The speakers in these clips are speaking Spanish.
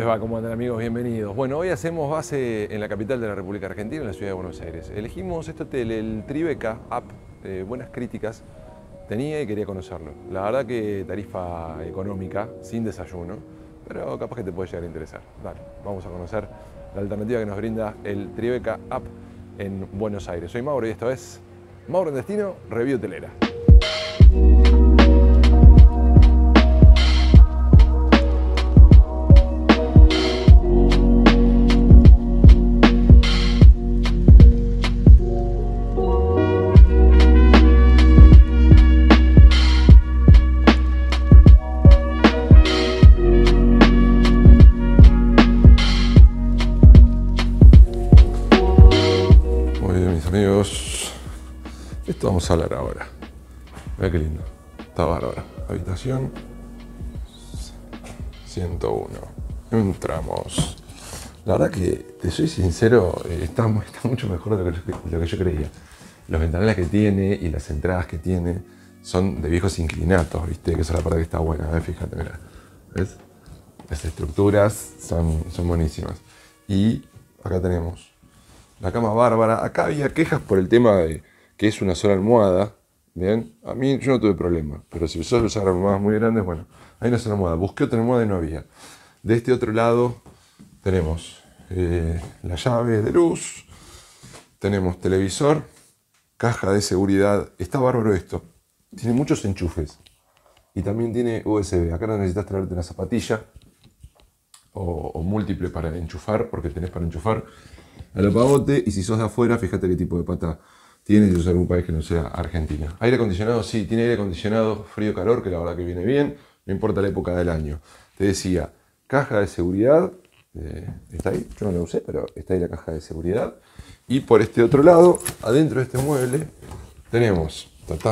va? ¿Cómo andan, amigos? Bienvenidos. Bueno, hoy hacemos base en la capital de la República Argentina, en la ciudad de Buenos Aires. Elegimos este hotel, el Tribeca Up, buenas críticas tenía y quería conocerlo. La verdad que tarifa económica, sin desayuno, pero capaz que te puede llegar a interesar. Dale, vamos a conocer la alternativa que nos brinda el Tribeca Up en Buenos Aires. Soy Mauro y esto es Mauro en Destino, Review Hotelera. Amigos, esto vamos a hablar ahora. Mira qué lindo, está bárbaro. Habitación 101. Entramos. La verdad que, te soy sincero, está mucho mejor de lo que yo creía. Los ventanales que tiene y las entradas que tiene son de viejos inclinatos, ¿viste? Que esa es la parte que está buena, fíjate, mira. ¿Ves? Las estructuras son buenísimas. Y acá tenemos la cama bárbara. Acá había quejas por el tema de que es una sola almohada. Bien, a mí yo no tuve problema, pero si suelo usar almohadas muy grandes, bueno, hay una sola almohada. Busqué otra almohada y no había. De este otro lado tenemos la llave de luz, tenemos televisor, caja de seguridad. Está bárbaro esto. Tiene muchos enchufes y también tiene USB. Acá no necesitas traerte una zapatilla o múltiple para enchufar, porque tenés para enchufar al apagote. Y si sos de afuera, fíjate qué tipo de pata tiene, si sos de algún país que no sea Argentina. Aire acondicionado, sí, tiene aire acondicionado frío-calor, que la verdad que viene bien, no importa la época del año. Te decía, caja de seguridad, está ahí, yo no la usé, pero está ahí la caja de seguridad. Y por este otro lado, adentro de este mueble, tenemos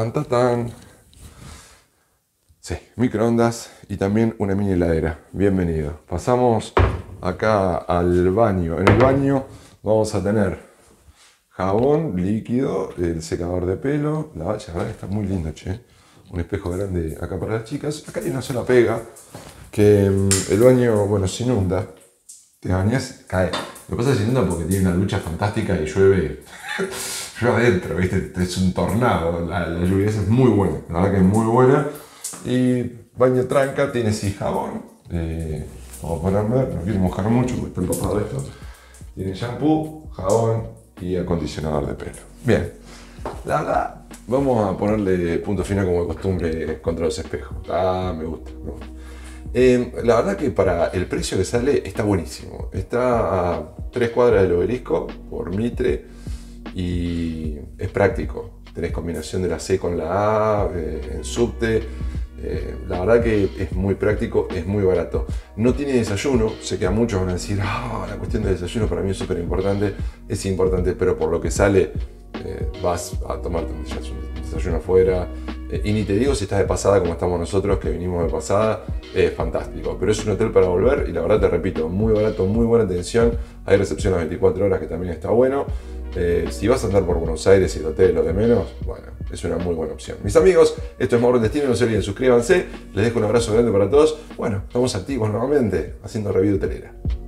sí, microondas y también una mini heladera. Bienvenido. Pasamos acá al baño. En el baño vamos a tener jabón líquido, el secador de pelo, la verdad que está muy lindo, che. Un espejo grande acá para las chicas. Acá hay una sola pega, que el baño, bueno, se inunda. Te bañas, cae. Lo que pasa es que se inunda porque tiene una ducha fantástica y llueve, llueve adentro, ¿viste? Es un tornado. La lluvia es muy buena, la verdad que es muy buena. Y baño tranca, tiene sí jabón. Como podrán ver, no quiero mojar mucho porque está empapado esto. Tiene shampoo, jabón y acondicionador de pelo. Bien, la verdad, vamos a ponerle punto final como de costumbre contra los espejos. Me gusta, la verdad que para el precio que sale está buenísimo. Está a 3 cuadras del Obelisco por Mitre y es práctico. Tenés combinación de la C con la A, en subte. La verdad que es muy práctico, es muy barato. No tiene desayuno, sé que a muchos van a decir, la cuestión de desayuno para mí es súper importante. Es importante, pero por lo que sale vas a tomarte un desayuno afuera. Y ni te digo si estás de pasada como estamos nosotros, que vinimos de pasada, es fantástico. Pero es un hotel para volver y la verdad te repito, muy barato, muy buena atención. Hay recepción a las 24 horas que también está bueno. Si vas a andar por Buenos Aires y el hotel lo de menos, bueno, es una muy buena opción. Mis amigos, esto es Mauro en Destino, no se olviden, suscríbanse, les dejo un abrazo grande para todos. Bueno, estamos activos nuevamente haciendo review hotelera.